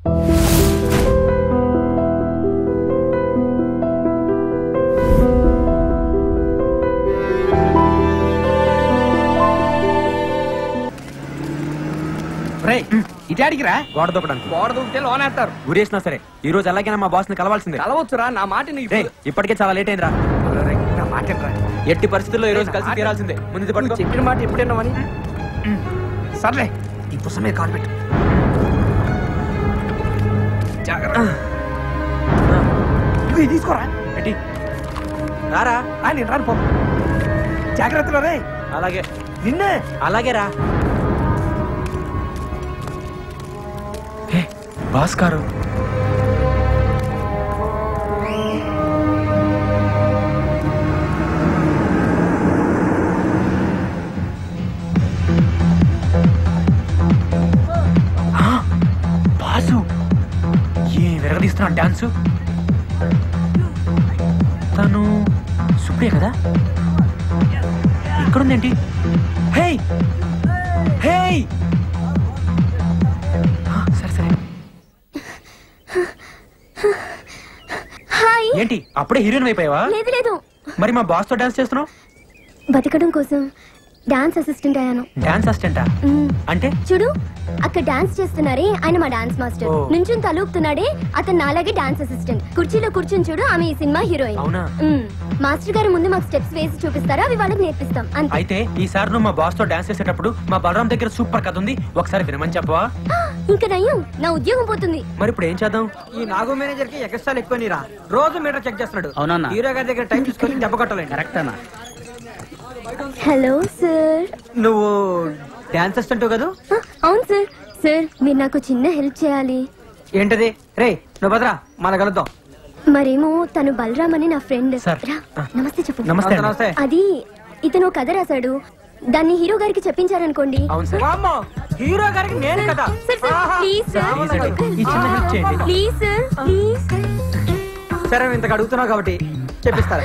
ఇటాడికిరా గోడ దూకడానికి. గోడ దూకితే లోన్ వేస్తారు. ఊరేసినా సరే ఈ రోజు ఎలాగైనా మా బాస్ ని కలవాల్సిందే. కలవచ్చురా, నా మాట ఇప్పటికే చాలా లేట్ అయిందిరా. నా మాట ఎట్టి పరిస్థితుల్లో ఈ రోజు కలిసి తీరాల్సిందే. ముందు పట్టుకో. చెప్పిన మాట ఎప్పుడైనామని. సర్లే ఇప్పుడు సమయం కాల్ పెట్టు. తీసుకోరా. ఎట్టి రారా. నేను రాను పో. జాగ్రత్తలో రే. అలాగే నిన్నే. అలాగే రా. భాస్కర్ బాసు ఏ విరగదీస్తున్నాడు డాన్సు. తను సుప్రియ కదా. ఇక్కడుందేంటి? హే హే సరే సరే. ఏంటి అప్పుడే హీరోయిన్ అయిపోయావా? లేదు లేదు. మరి మా బాస్ తో డాన్స్ చేస్తున్నావు? బతకడం కోసం డాన్స్ అసిస్టెంట్ అయ్యాను. డాన్స్ అసిస్టెంటా? అంటే చూడు అక్కడ డాన్స్ చేస్తున్నారే ఆయన మా డాన్స్ మాస్టర్. నుంచుని తలూపుతున్నాడే అతను నాలాగే డాన్స్ అసిస్టెంట్. కుర్చీలో కూర్చుని చూడు ఆమె ఈ సినిమా హీరోయిన్. అవునా? మాస్టర్ గారు ముందు మాకు స్టెప్స్ వేసి చూపిస్తారా, అవి వాళ్ళకి నేర్పిస్తాం. అయితే ఈసారి నువ్వు మా బాస్ తో డాన్స్ చేసేటప్పుడు మా బలరాం దగ్గర సూపర్ కథ ఉంది, ఒకసారి వినమని చెప్పవా? ఇంకా నయ్యం, నా ఉద్యోగం పోతుంది. మరి ఇప్పుడు ఏం చేద్దాం? ఈ నాగో మేనేజర్ కి ఎక్స్ట్రా ఎక్కువ నీరా. రోజు మీటర్ చెక్ చేస్తున్నాడు. అవునా? హీరో గారి దగ్గర టైం తీసుకొని దెబ్బ కొట్టలేదు. కరెక్ట్ అన్నా. Hello sir. నువ్వు డాన్స్ అసిస్టెంట్ కదా? అవును సార్. సార్ మీరు నాకు చిన్న హెల్ప్ చేయాలి. ఏంటది? రే నువ్వు భద్రా మన కలుద్దాం. మరేమో తను బలరామ్ అని నా ఫ్రెండ్. నమస్తే చెప్పు. నమస్తే. అది ఇతను కథ రాశాడు, దాన్ని హీరో గారికి చెప్పించారనుకోండి. హీరో గారికి నేను కదా. సరే ఇంతకు అడుగుతున్నావు కాబట్టి చెప్పిస్తారా?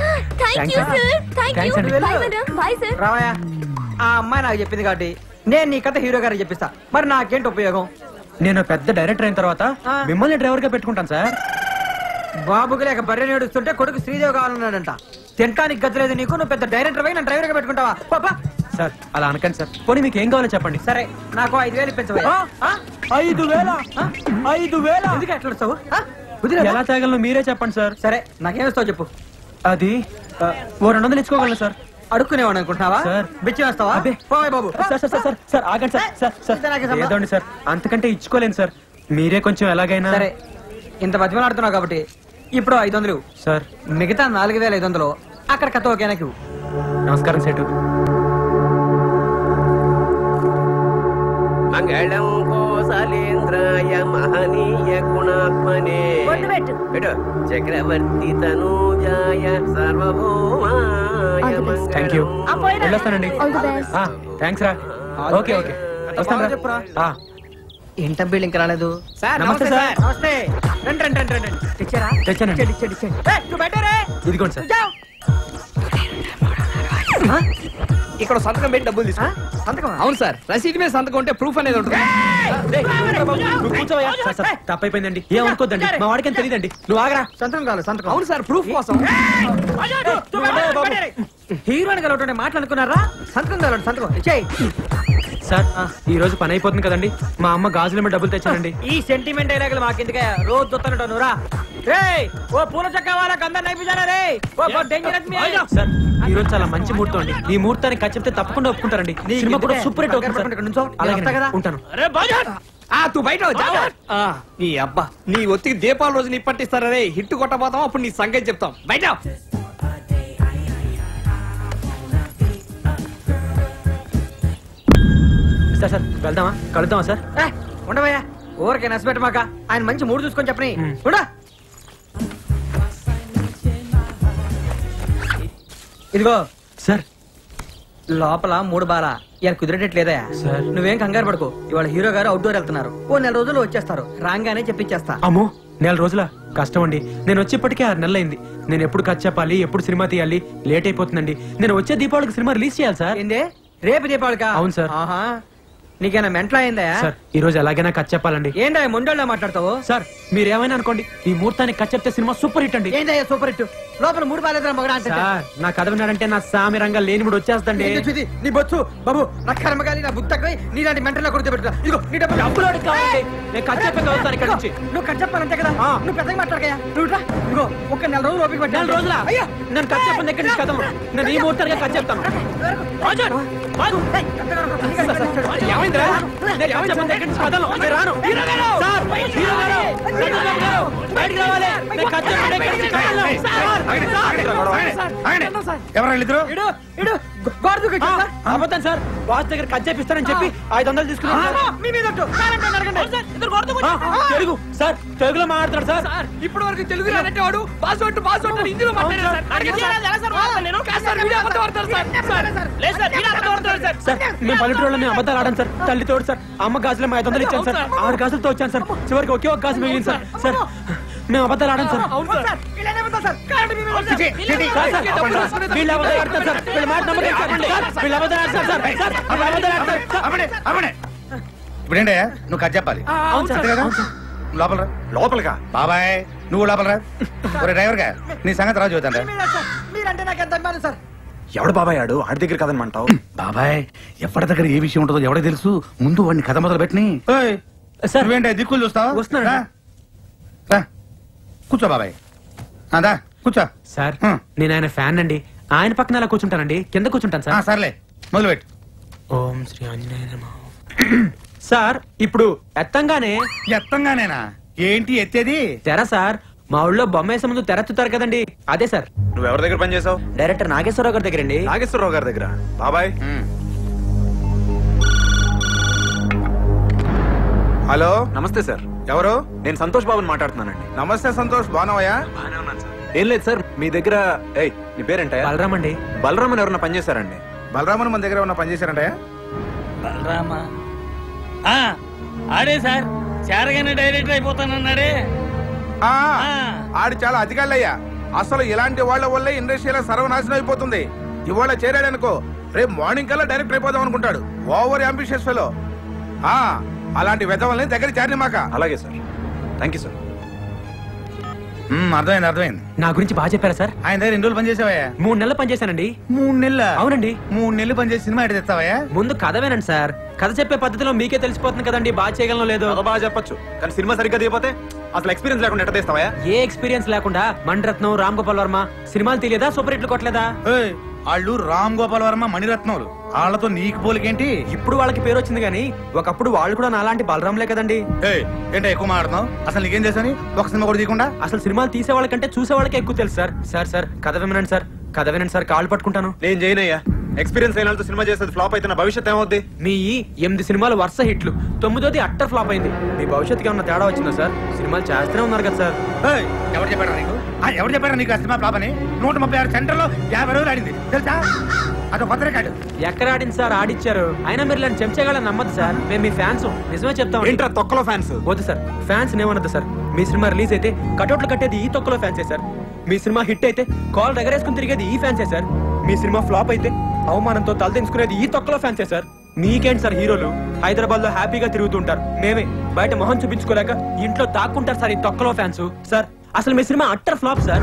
రావయ్యా. ఆ అమ్మాయి నాకు చెప్పింది కాబట్టి నేను నీ కథ హీరో గారికి చెప్పిస్తా. మరి నాకేంటి ఉపయోగం? నేను పెద్ద డైరెక్టర్ అయిన తర్వాత మిమ్మల్ని డ్రైవర్ గా పెట్టుకుంటాను సార్. బాబుకి లేక బర్రె నేడుస్తుంటే కొడుకు శ్రీదేవి కావాలన్నాడంట. తినడానికి గతిలేదు నీకు, నువ్వు పెద్ద డైరెక్టర్ అయి నన్ను డ్రైవర్ గా పెట్టుకుంటావా? పాపా సార్ అలా అనకండి సార్. పోనీ మీకు ఏం కావాలో చెప్పండి. సరే నాకు 5,000 ఇప్పించవా? 5,000 ఎందుకు ఎట్లా వస్తావు? ఎలా తేగలను మీరే చెప్పండి సార్. సరే నాకేమిస్తావు చెప్పు. అది 200 ఇచ్చుకోగలను సార్. అడుక్కునేవాడు అనుకుంటున్నావా? బిచ్చి వేస్తావా? బాబు సార్ ఆగండి సార్. ఏదోండి సార్, అంతకంటే ఇచ్చుకోలేను సార్. మీరే కొంచెం ఎలాగైనా. సరే ఇంత బతిమలాడుతున్నావు కాబట్టి ఇప్పుడు 500 సార్. మిగతా 4,500 అక్కడ కథ ఓకేనాకి. నమస్కారం సేటు. మంగళం కోసలేంద్రాయ మహనీయ గుణాత్మనే చక్రవర్తి తనూజాయ సర్వభౌమాయ. Thank you. వెళ్ళొస్తానండి. థ్యాంక్స్ రా. ఓకే ఓకే వస్తాను. ఏంటబ్బీళ్ళు ఇంకా రాలేదు. నమస్తే సార్. నమస్తే. తెచ్చారా? తెచ్చానండి. ఇదిగోండి సార్. ఇక్కడ సంతకం పెట్టి డబ్బులు తీసుకో. సంతకం? అవును సార్. రసీదు మీద సంతకం ఉంటే ప్రూఫ్ అనేది ఉంటుంది. తప్పైపోయిందండి, ఏమనుకోద్దండి. మా వాడికి తెలియదండి. నువ్వు ఆగరా. సంతకం కావాలి. సంతకం. అవును సార్, ప్రూఫ్ కోసం. హీరోయిన్ కలవటంటే మాట్లాడుకున్నారా? సంతకం కావాలి. సంతకం ఇచ్చేయి. సార్ ఈ రోజు పని అయిపోతుంది కదండి, మా అమ్మ గాజుల మీద డబ్బులు తెచ్చానండి. ఈ సెంటిమెంట్ డైలాగులు మాకెందుకే? రోజు దొత్తనట్టు నువ్వురా. ఓ పూల చక్క వాళ్ళకి అందరు నైపుజారా రే. సార్ ఈ రోజు చాలా మంచి ముహూర్తం అండి. ఈ ముహూర్తానికి ఖర్చు చెప్తే తప్పకుండా ఒప్పుకుంటారండి. సినిమా కూడా సూపర్ హిట్ అవుతుంది. ఉంటాను. నీ అబ్బా నీ ఒత్తికి దీపాల రోజు నీ పట్టిస్తారా రే. హిట్ కొట్టబోతాం, అప్పుడు నీ సంగతి చెప్తాం. బయట సార్ వెళ్దామా, కలుద్దామా సార్? ఉండవయ్యా, ఊరికే నచ్చబెట్టమాక. ఆయన మంచి మూడు చూసుకొని చెప్పని ఉండా. ఇదిగో సార్, లోపల 3 బాల ఇలా కుదిరేటట్లేదా సార్? నువ్వేం కంగారు పడుకో. ఇవాళ హీరో గారు అవుట్డోర్ వెళ్తున్నారు. ఓ 4 రోజులు వచ్చేస్తారు. రాగానే చెప్పించేస్తా. అమ్మో 4 రోజుల కష్టం అండి. నేను వచ్చేప్పటికే 6 నెలలు అయింది. నేను ఎప్పుడు ఖర్చు చెప్పాలి, ఎప్పుడు సినిమా తీయాలి, లేట్ అయిపోతుందండి. నేను వచ్చే దీపావళికి సినిమా రిలీజ్ చేయాలి సార్. ఏందే రేపు దీపావళికా? అవును సార్. నీకేనా మెంటల్ అయిందా? సార్ ఈ రోజు ఎలాగైనా కట్ చెప్పాలండి. ఏందా ముండోళ్ళ మాట్లాడతావు? సార్ మీరేమైనా అనుకోండి, ఈ ముహూర్తానికి కట్ చెప్తే సినిమా సూపర్ హిట్ అండి. ఏందయ్యా సూపర్ హిట్? లోపల 3 బాలేదా మగడా అంటే సార్ నా కథ విన్నాడంటే నా సామి రంగా లేని కూడా వచ్చేస్తండి. నీ బొచ్చు బాబు, నా కర్మగాలి, నా బుద్ధకై నీలాంటి మెంటల్ కూర్చోబెట్టుకో. ఇదిగో నీ డబ్బులు. డబ్బులోడు కావాలండి. నేను కట్ చెప్పే చదువుతాను ఇక్కడ నుంచి. నువ్వు కట్ చెప్పాలంటే కదా, నువ్వు పెద్దగా మాట్లాడకయ్యా. నువ్వు రా. ఇదిగో ఒక 4 రోజులు ఓపిక పట్టు. 4 రోజులా? అయ్యా నేను కట్ చెప్పండి ఎక్కడి నుంచి కథ. నేను ఈ ముహూర్తానికి కట్ చెప్తాను. ఏమైందిరా? నేను కట్ చెప్పండి ఎక్కడి నుంచి కథలు. నేను రాను. సార్ హీరో గారు, చంద్రబాబు గారు, బయటికి రావాలి. నేను కట్ చెప్పండి ఎక్కడి నుంచి కథలు. అబద్ధం సార్. బాస్ దగ్గర కట్ చేపిస్తానని చెప్పి 500 తీసుకున్నాను. తెలుగు సార్, తెలుగులో మాట్లాడతాడు సార్. ఇప్పటి వరకు తెలుగు రాదంటే వాడు పాస్వర్డ్ హిందీలో మాట్లాడారు సార్. మేము పల్లెటూరులో మేము అబద్ధాలు ఆడాం సార్. తల్లి తోడు సార్. అమ్మ గాజులు 500 ఇచ్చాను సార్. 6 గాజులతో వచ్చాను సార్. చివరికి ఒకే ఒక గాజు మిగిలింది సార్. సార్ మేము అబద్ధాలు ఆడాం సార్. వీళ్ళు అబద్ధాలు ఆడతారు సార్. వీళ్ళ మాట నమ్మకం సార్. వీళ్ళు అబద్ధాలు ఆడతారు సార్. వీళ్ళు అబద్ధాలు ఆడతారు. ఇప్పుడేంటే నువ్వు కట్ చెప్పాలి. అవును సార్. లోపలరా. లోపలిగా బాబాయ్ నువ్వు లోపలరా. ఒరే డ్రైవర్ గా నీ సంగతి రాజు చూద్దాం. మీరంటే నాకు ఎంత అభిమానం సార్. ఎవడు బాబాయ్ ఆడు? ఆడి దగ్గర కదనమంటావు? బాబాయ్ ఎవరి దగ్గర ఏ విషయం ఉంటుందో ఎవరికి తెలుసు. ముందు వాడిని కథ మొదలు పెట్టిని. సార్ నువ్వేంటే దిక్కులు చూస్తావు? వస్తున్నాడు. రా కూర్చో బాబాయ్. అదా కూర్చో. సార్ నేను ఆయన ఫ్యాన్ అండి. ఆయన పక్కన అలా కూర్చుంటానండి. కింద కూర్చుంటాను సార్. సర్లే మొదలుపెట్టు. ఓం శ్రీ ఆంజనేయ నమః. సార్ ఇప్పుడు ఎత్తంగానేనా? ఏంటి ఎత్తేది? తెర సార్. మా ఊళ్ళో బొమ్మ వేసే ముందు తెరెత్తుతారు కదండి, అదే సార్. నువ్వు ఎవరి దగ్గర పని చేసావు? డైరెక్టర్ నాగేశ్వరరావు గారి దగ్గర అండి. నాగేశ్వరరావు గారి దగ్గర. బాబాయ్ హలో. నమస్తే సార్. ఎవరు? నేను సంతోష్ బాబుని మాట్లాడుతున్నానండి. నమస్తే సంతోష్, బాగున్నావయ్యా? ఏం లేదు సార్, మీ దగ్గర నీ పేరేంటయ్యా? బలరామ్ అండి. బలరామన్ ఎవరన్నా పని చేశారండి? బలరామన్ మన దగ్గర ఏమన్నా పనిచేశారంటే? బలరామా ఆడే సార్, చారగానే డైరెక్టర్ అయిపోతానన్నాడే. ఆడు చాలా అధికారులయ్యా. అసలు ఇలాంటి వాళ్ళ వల్లే ఇండస్ట్రీలో సర్వనాశనం అయిపోతుంది. ఇవాళ చేరాడనుకో రేపు మార్నింగ్ కల్లా డైరెక్టర్ అయిపోదాం అనుకుంటాడు. Over ambitious fellow. అలాంటి వెధవల్ని దగ్గర చేరిన మాక. అలాగే సార్, థ్యాంక్ యూ సార్. అర్థమైంది. నా గురించి బాగా చెప్పారా సార్? ఆయన దగ్గర 2 రోజులు పనిచేసావయ్యా? 3 నెలలు పనిచేశానండి. 3 నెలలు? అవునండి. 3 నెలలు పనిచేసి సినిమా ఎటు తెస్తావయ్యా? ముందు కథ వినండి సార్. కథ చెప్పే పద్ధతిలో మీకే తెలిసిపోతుంది కదండి బాగా చేయగలను లేదో. బాగా చెప్పొచ్చు, కానీ సినిమా సరిగ్గా తీయపోతే అసలు ఎక్స్పీరియన్స్ లేకుండా ఎట్ట తీస్తావా? ఏ ఎక్స్పీరియన్స్ లేకుండా మణిరత్నం, రామ్ గోపాల్ వర్మ సినిమాలు తెలియదా? సూపర్ హిట్లు కొట్టలేదా? వాళ్ళు రామ్ గోపాల్ వర్మ, మణిరత్నములు. వాళ్ళతో నీకు పోలికేంటి? ఇప్పుడు వాళ్ళకి పేరు వచ్చింది కానీ ఒకప్పుడు వాళ్ళు కూడా నాలాంటి బలరాంలే కదండి. ఏంటో ఎక్కువ మాట్లాడుతున్నావు? అసలు నీకేం చేశాని ఒక సినిమా కూడా తీయకుండా? అసలు సినిమాలు తీసే వాళ్ళకంటే చూసే వాళ్ళకే ఎక్కువ తెలుసు సార్. సార్ కథ వినండి సార్. కథ వినండి సార్, కాళ్ళు పట్టుకుంటాను. నేను చేయనయ్యా. ఎక్స్పీరియన్స్ అయిన వాళ్ళతో సినిమా చేసేది ఫ్లాప్ అయితే నా భవిష్యత్ ఏమవుద్ది? మీ 8 సినిమాలు వరుస హిట్లు, 9ది అట్టర్ ఫ్లాప్ అయింది. మీ భవిష్యత్తుకి ఏమన్నా తేడా వచ్చిందా సార్? సినిమాలు చేస్తూనే ఉన్నారు కదా సార్. ఎవరు చెప్పారా నీకు? ఎవరు చెప్పారా నీకు ఆ సినిమా ఫ్లాప్ అని? 136 సెంటర్లో 50 రోజులు ఆడింది తెలుసా? అదొక కొత్త రికార్డు. ఎక్కడ ఆడింది సార్? ఆడిచ్చారు. అయినా మీరు ఇలాంటి చెంచగాళ్ళని నమ్మదు సార్. మేము మీ ఫ్యాన్స్, నిజమే చెప్తాం. ఏంట్రా తొక్కలో ఫ్యాన్స్? వద్దు సార్, ఫ్యాన్స్ ఏమన్నది సార్. మీ సినిమా రిలీజ్ అయితే కటౌట్లు కట్టేది ఈ తొక్కలో ఫ్యాన్సే సార్. మీ సినిమా హిట్ అయితే కాల్ ఎగరేసుకుని తిరిగేది ఈ ఫ్యాన్సే సార్. మీ సినిమా ఫ్లాప్ అయితే అవమానంతో తలదించుకునేది ఈ తొక్కలో ఫ్యాన్సే సార్. మీకేంటి సార్ హీరోలు హైదరాబాద్ లో హ్యాపీగా తిరుగుతుంటారు, మేమే బయట మొహం చూపించుకోలేక ఇంట్లో దాక్కుంటారు సార్ ఈ తొక్కలో ఫ్యాన్స్. సార్ అసలు మీ సినిమా అట్టర్ ఫ్లాప్ సార్.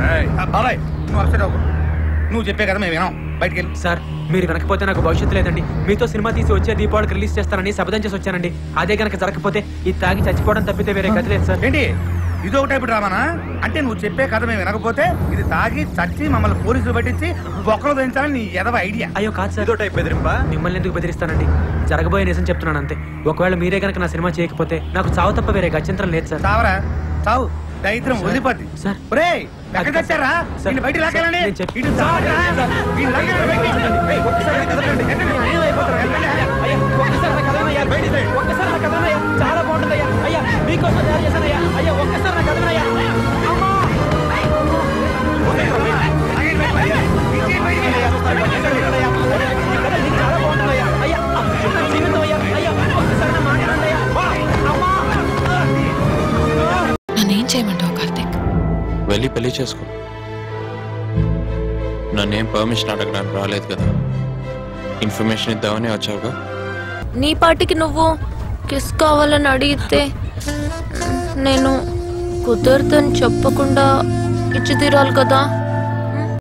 నువ్వు చెప్పే కదా మేము వినాం. బయటికి వెళ్ళి. సార్ మీరు వెనకపోతే నాకు భవిష్యత్తు లేదండి. మీతో సినిమా తీసి వచ్చే దీపావళికి రిలీజ్ చేస్తానని శపథం చేసి వచ్చానండి. అదే కనుక జరగకపోతే ఇది తాగి చచ్చిపోవడం తప్పితే వేరే గతి లేదు సార్. ఏంటి ఇది ఒక టైపు డ్రామానా? అంటే నువ్వు చెప్పే కథ మేము వినకపోతే ఇది తాగి చచ్చి మమ్మల్ని పోలీసులు పట్టించి బొక్కలు దించాలని నీ ఎదవ ఐడియా? అయ్యో కాదు సార్. ఇదో టైప్ బెదిరింపా? మిమ్మల్ని ఎందుకు బెదిరిస్తానండి? జరగబోయే నిజం చెప్తున్నాను అంతే. ఒకవేళ మీరే కనుక నా సినిమా చేయకపోతే నాకు చావు తప్ప వేరే గత్యంతరం లేదు సార్. చావరా చావు, దరిద్రం వదిలిపోద్ది సార్. ఒరేయ్ ఎక్కడ తెచ్చారా? వీడిని బయటికి లాగాలని. ఇటు చావరా? వీడిని లాగాలని బయటికి. ఏయ్, ఒక్కసారి కదలండి. చాలా బాగుంటుందయ్యా. అయ్యా మీకోసం తయారు చేశానయ్యా. అయ్యా ఒక్కసారి నాకు కదలయ్యా. చాలా బాగుంటుందయ్యా. అయ్యా జీవితం అయ్యా. అయ్యా ఒక్కసారి నా మాట్లాడండి. నన్నేం చేయమంటావు కార్తీక్? వెళ్ళి పెళ్లి చేసుకో. నన్నేం పర్మిషన్ అడగడానికి రాలేదు కదా, ఇన్ఫర్మేషన్ ఇద్దామని వచ్చావుగా. నీ పాటికి నువ్వు కిస్ కావాలని అడిగితే నేను కుదరదని చెప్పకుండా ఇచ్చి తీరాలి కదా.